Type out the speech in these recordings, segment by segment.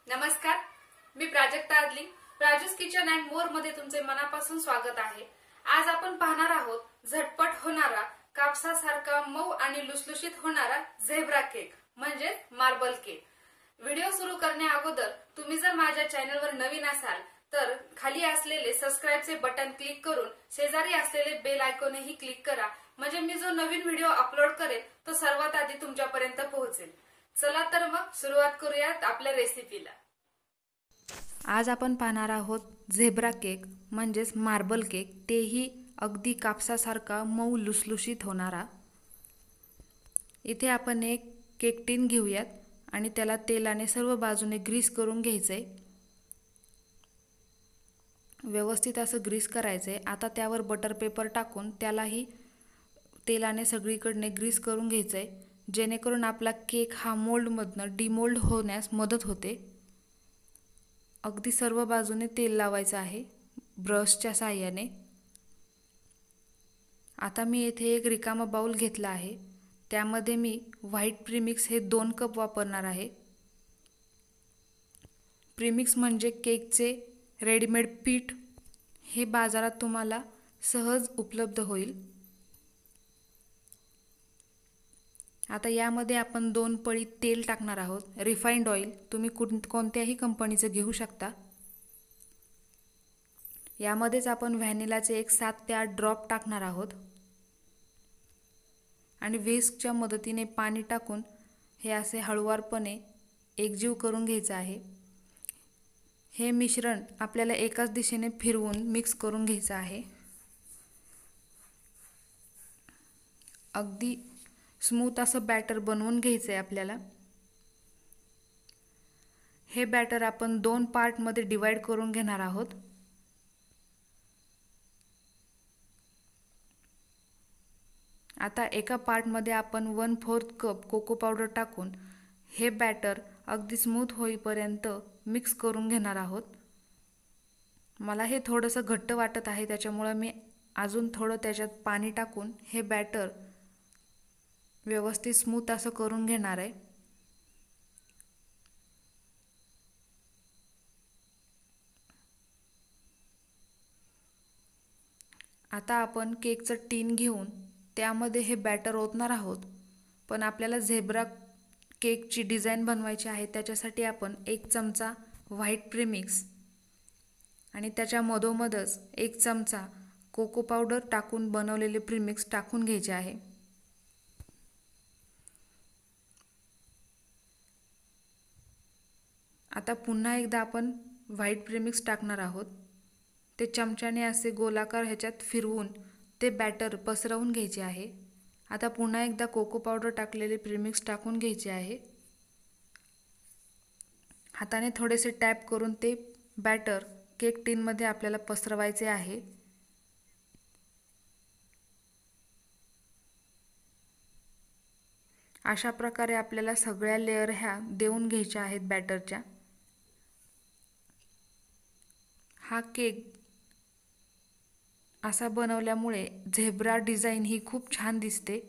नमस्कार, मी प्राजक्ता आदली. प्राजूस kitchen and more मध्ये तुमचे मनापासून स्वागत आहे. आज आपण पाहणार आहोत झटपट होणारा, कापसासारखा मऊ आणि लुसलुशीत होणारा झेब्रा केक म्हणजे मार्बल केक. व्हिडिओ सुरू करण्या अगोदर तुम्ही जर माझ्या चॅनलवर नवीन असाल तर खाली असलेले सबस्क्राईबचे बटन क्लिक करून शेजारी असलेले बेल आयकॉनही क्लिक करा, म्हणजे मी जो नवीन व्हिडिओ अपलोड करेल तो सर्वात आधी तुमच्यापर्यंत पोहोचेल. चला तर मग सुरुवात करूयात आपल्या रेसिपीला. आज आपण पाहणार आहोत झेब्रा केक म्हणजेच मार्बल केक, तेही अगदी कापसासारखा मऊ लुसलुशीत होणारा. इथे आपण एक केक टीन घेऊयात आणि त्याला तेलाने सर्व बाजूने ग्रीस करून घ्यायचंय. व्यवस्थित असं ग्रीस करायचंय. आता त्यावर बटर पेपर टाकून त्यालाही तेलाने सगळीकडे ग्रीस करून घ्यायचंय, जेणेकरून आपला केक हा मोल्डमधनं डिमोल्ड होण्यास मदत होते. अगदी सर्व बाजूने तेल लावायचं आहे ब्रशच्या साहाय्याने. आता मी येथे एक रिकामा बाउल घेतला आहे. त्यामध्ये मी व्हाईट प्रीमिक्स हे 2 कप वापरणार आहे. प्रीमिक्स म्हणजे केकचे रेडीमेड पीठ. हे बाजारात तुम्हाला सहज उपलब्ध होईल. आता यामध्ये आपण 2 पळी तेल टाकणार आहोत. रिफाइंड ऑइल तुम्ही कोणत्याही कंपनीचं घेऊ शकता. यामध्येच आपण व्हॅनिलाचे एक 7 ते 8 ड्रॉप टाकणार आहोत आणि व्हिस्कच्या मदतीने पाणी टाकून हे असे हळूवारपणे एकजीव करून घ्यायचं आहे. हे मिश्रण आपल्याला एकाच दिशेने फिरवून मिक्स करून घ्यायचं आहे. अगदी स्मूथ असं बॅटर बनवून घ्यायचं आहे आपल्याला. हे बॅटर आपण 2 पार्टमध्ये डिवाइड करून घेणार आहोत. आता एका पार्टमध्ये आपण 1/4 कप कोको पावडर टाकून हे बॅटर अगदी स्मूथ होईपर्यंत मिक्स करून घेणार आहोत. मला हे थोडंसं घट्ट वाटत आहे, त्याच्यामुळे मी अजून थोडं त्याच्यात पाणी टाकून हे बॅटर व्यवस्थित स्मूथ असं करून घेणार आहे. आता आपण केकचं टीन घेऊन त्यामध्ये हे बॅटर ओतणार आहोत. पण आपल्याला झेब्रा केकची डिझाईन बनवायची आहे, त्याच्यासाठी आपण 1 चमचा व्हाईट प्रीमिक्स आणि त्याच्या मधोमधच 1 चमचा कोको पावडर टाकून बनवलेले प्रीमिक्स टाकून घ्यायचे आहे. आता पुन्हा एकदा आपण व्हाईट प्रीमिक्स टाकणार आहोत. ते चमच्याने असे गोलाकार ह्याच्यात फिरवून ते बॅटर पसरवून घ्यायचे आहे. आता पुन्हा एकदा कोको पावडर टाकलेले प्रीमिक्स टाकून घ्यायचे आहे. हाताने थोडेसे टॅप करून ते बॅटर केक टीनमध्ये आपल्याला पसरवायचे आहे. अशा प्रकारे आपल्याला सगळ्या लेयर ह्या देऊन घ्यायच्या आहेत बॅटरच्या. हा केक असा बनवल्यामुळे झेब्रा डिझाईन ही खूप छान दिसते.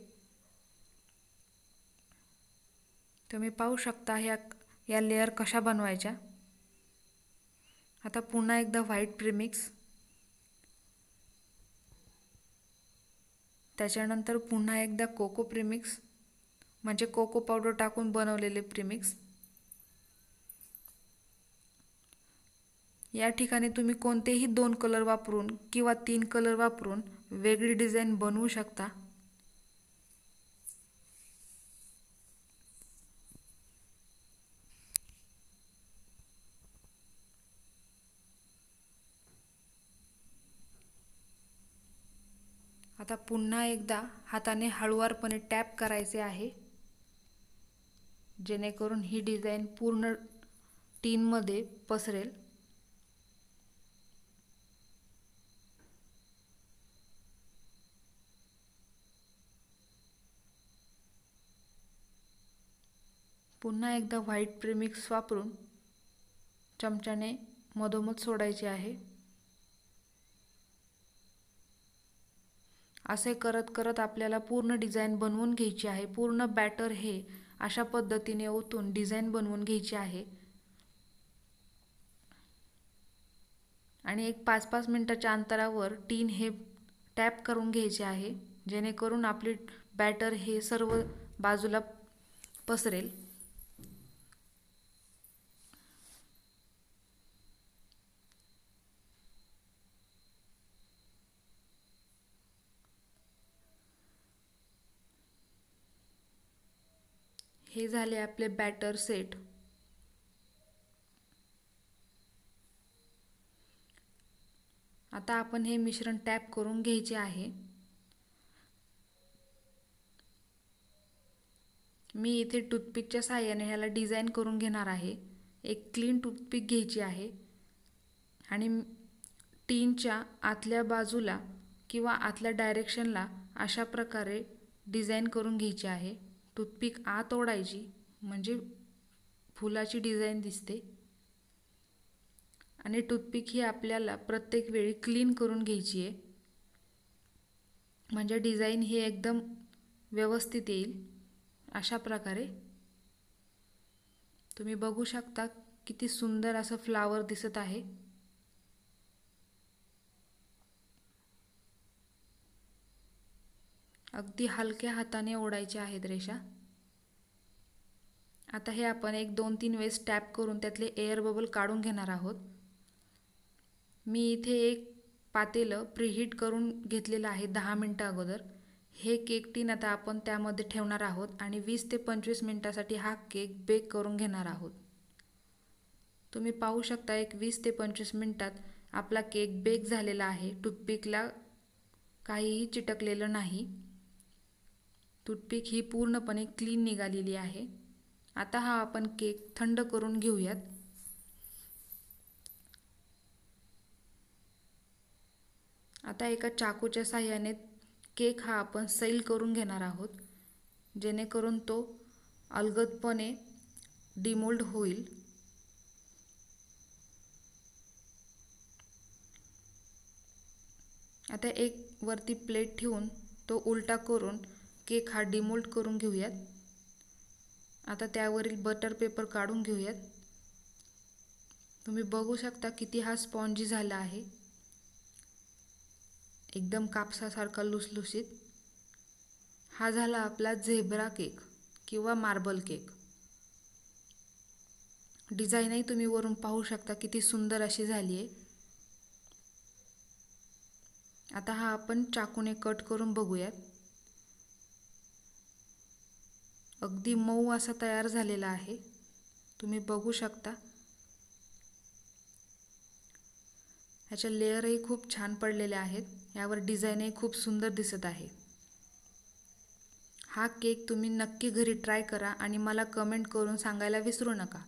तुम्ही पाहू शकता या लेयर कशा बनवायच्या. आता पुन्हा एकदा व्हाईट प्रीमिक्स, त्याच्यानंतर पुन्हा एकदा कोको प्रीमिक्स म्हणजे कोको पावडर टाकून बनवलेले प्रीमिक्स. या ठिकाणी तुम्ही कोणतेही 2 कलर वापरून किंवा 3 कलर वापरून वेगळी डिझाईन बनवू शकता. आता पुन्हा एकदा हाताने हळूवारपणे टॅप करायचे आहे, जेणेकरून ही डिझाईन पूर्ण टीनमध्ये पसरेल. पुन्हा एकदा व्हाईट प्रीमिक्स वापरून चमच्याने मधोमध सोडायचे आहे. असे करत करत आपल्याला पूर्ण डिझाईन बनवून घ्यायची आहे. पूर्ण बॅटर हे अशा पद्धतीने ओतून डिझाईन बनवून घ्यायची आहे. आणि एक 5-5 मिनिटाच्या अंतरावर टीन हे टॅप करून घ्यायचे आहे, जेणेकरून आपली बॅटर हे सर्व बाजूला पसरेल. हे झाले आपले बॅटर सेट. आता आपण हे मिश्रण टॅप करून घ्यायचे आहे. मी इथे टूथपिकच्या साहाय्याने ह्याला डिझाईन करून घेणार आहे. एक क्लीन टूथपिक घ्यायची आहे आणि टीनच्या आतल्या बाजूला किंवा आतल्या डायरेक्शनला अशा प्रकारे डिझाईन करून घ्यायची आहे. टूथपिक आत ओढायची म्हणजे फुलाची डिझाईन दिसते आणि टूथपिक ही आपल्याला प्रत्येक वेळी क्लीन करून घ्यायची आहे, म्हणजे डिझाईन ही एकदम व्यवस्थित येईल. अशा प्रकारे तुम्ही बघू शकता किती सुंदर असं फ्लावर दिसत आहे. अगदी हलक्या हाताने ओढायचे आहेत रेषा. आता हे आपण एक 2-3 वेळेस टॅप करून त्यातले एअर बबल काढून घेणार आहोत. मी इथे एक पातेलं प्रीहीट करून घेतलेलं आहे 10 मिनिटं अगोदर. हे केक टीन आता आपण त्यामध्ये ठेवणार आहोत आणि 20 ते 25 मिनिटासाठी हा केक बेक करून घेणार आहोत. तुम्ही पाहू शकता एक 20 ते 25 मिनिटात आपला केक बेक झालेला आहे. टूथपिकला काहीही चिटकलेलं नाही. टूथपिक ही पूर्णपणे क्लीन निघालेली आहे. आता हा आपण केक थंड करून घेऊयात. आता एका चाकूच्या साहाय्याने केक हा आपण सैल करून घेणार आहोत, जेणेकरून तो अलगदपणे डिमोल्ड होईल. आता एक वरती प्लेट ठेवून तो उलटा करून केक हा डिमोल्ड करून घेऊयात. आता त्यावरील बटर पेपर काढून घेऊयात. तुम्ही बघू शकता किती हा स्पॉन्जी झाला आहे, एकदम कापसासारखा लुसलुशीत. हा झाला आपला झेब्रा केक किंवा मार्बल केक. डिझाईनही तुम्ही वरून पाहू शकता किती सुंदर अशी झाली आहे. आता हा आपण चाकूने कट करून बघूयात. अगदी मऊ असा तयार झालेला आहे, तुम्ही बघू शकता. ह्याच्या लेअरही खूप छान पडलेल्या आहेत. यावर डिझाईनही खूप सुंदर दिसत आहे. हा केक तुम्ही नक्की घरी ट्राय करा आणि मला कमेंट करून सांगायला विसरू नका.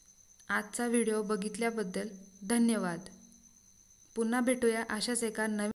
आजचा व्हिडिओ बघितल्याबद्दल धन्यवाद. पुन्हा भेटूया अशाच एका नवीन